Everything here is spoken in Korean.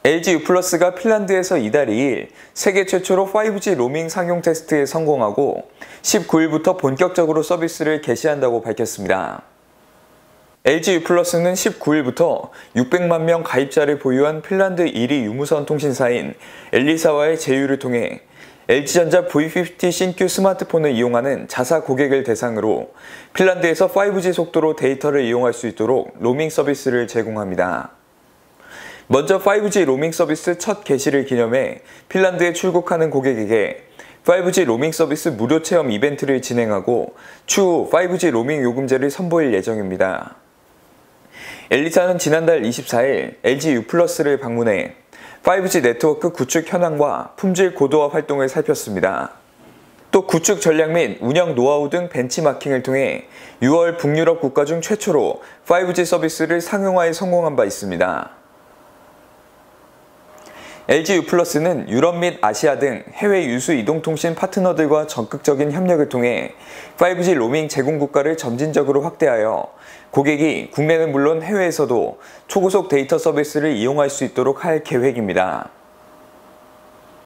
LG U+가 핀란드에서 이달 2일 세계 최초로 5G 로밍 상용 테스트에 성공하고 19일부터 본격적으로 서비스를 개시한다고 밝혔습니다. LG U+는 19일부터 600만 명 가입자를 보유한 핀란드 1위 유무선 통신사인 엘리사와의 제휴를 통해 LG전자 V50 신규 스마트폰을 이용하는 자사 고객을 대상으로 핀란드에서 5G 속도로 데이터를 이용할 수 있도록 로밍 서비스를 제공합니다. 먼저 5G 로밍 서비스 첫 개시를 기념해 핀란드에 출국하는 고객에게 5G 로밍 서비스 무료 체험 이벤트를 진행하고 추후 5G 로밍 요금제를 선보일 예정입니다. 엘리사는 지난달 24일 LG U+를 방문해 5G 네트워크 구축 현황과 품질 고도화 활동을 살폈습니다. 또 구축 전략 및 운영 노하우 등 벤치마킹을 통해 6월 북유럽 국가 중 최초로 5G 서비스를 상용화에 성공한 바 있습니다. LG U+는 유럽 및 아시아 등 해외 유수 이동통신 파트너들과 적극적인 협력을 통해 5G 로밍 제공 국가를 점진적으로 확대하여 고객이 국내는 물론 해외에서도 초고속 데이터 서비스를 이용할 수 있도록 할 계획입니다.